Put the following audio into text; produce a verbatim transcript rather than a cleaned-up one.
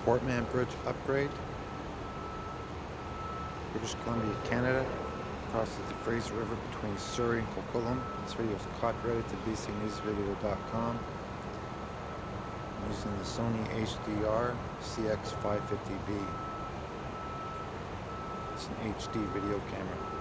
Portmannbridge upgrade. British Columbia, Canada. Crosses the Fraser River between Surrey and Coquitlam. This video is copyrighted to b c news video dot com. I'm using the Sony H D R C X five fifty B. It's an H D video camera.